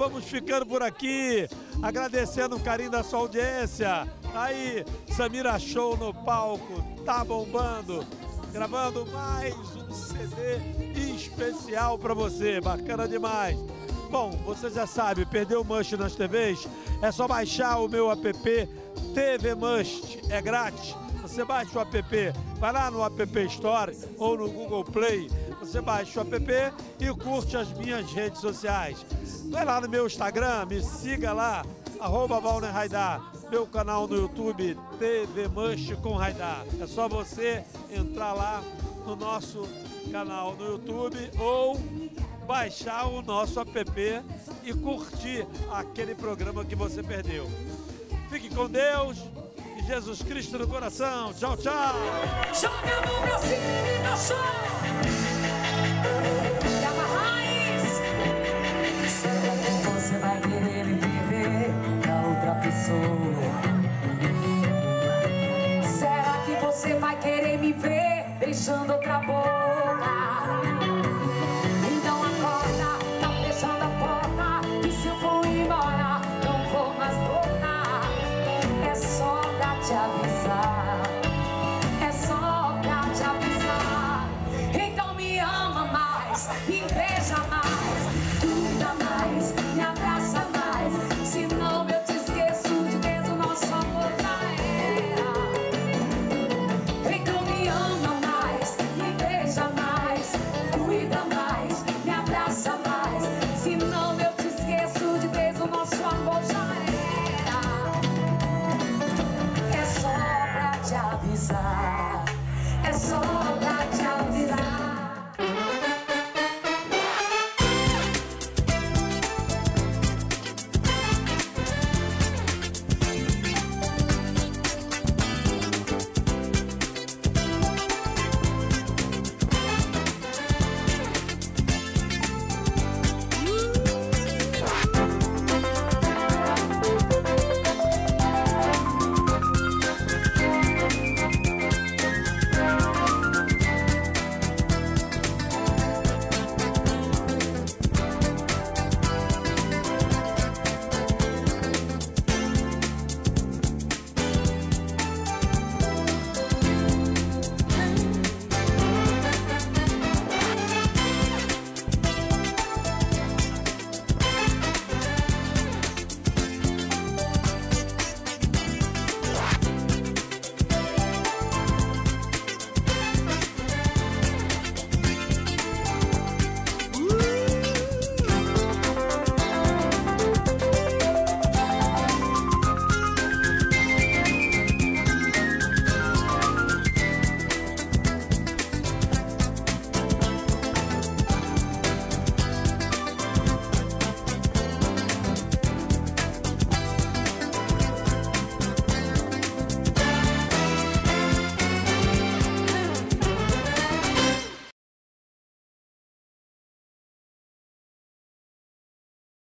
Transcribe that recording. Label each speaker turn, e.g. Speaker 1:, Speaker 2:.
Speaker 1: vamos ficando por aqui, agradecendo o carinho da sua audiência. Aí, Samira Show no palco, tá bombando, gravando mais um CD especial para você, bacana demais. Bom, você já sabe, perdeu o Must nas TVs? É só baixar o meu app TV Must, é grátis. Você baixa o app, vai lá no App Store ou no Google Play, você baixa o app e curte as minhas redes sociais. Vai lá no meu Instagram, me siga lá, @ValnerRaidar, meu canal no YouTube, TV Must com Raidar. É só você entrar lá no nosso canal no YouTube ou baixar o nosso app e curtir aquele programa que você perdeu. Fique com Deus e Jesus Cristo no coração. Tchau, tchau!
Speaker 2: Joga a mão pra cima e dá som!